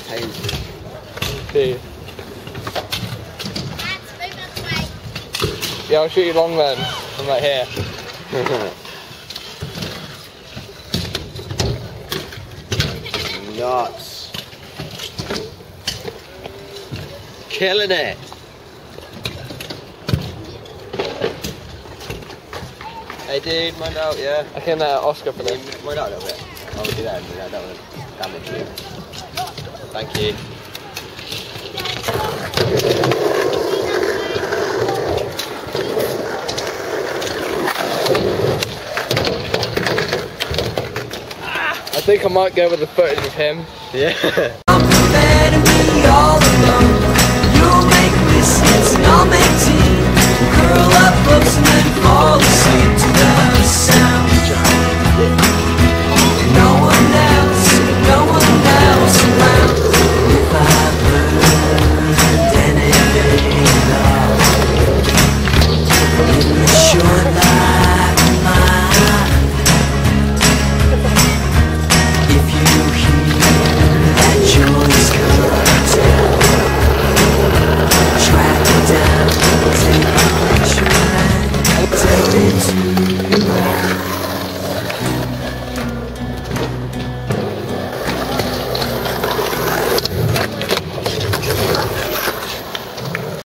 painful. See. Yeah, I'll shoot you long then. I'm right here. Nuts. Killing it. Hey dude, mind out, yeah? I can Oscar for this. Mind out a little bit. I'll do that, I don't want to damage you. Thank you. I think I might go with the footage of him. Yeah. I'm prepared to be all alone. You'll make biscuits and I'll make tea. Curl up close and then fall asleep.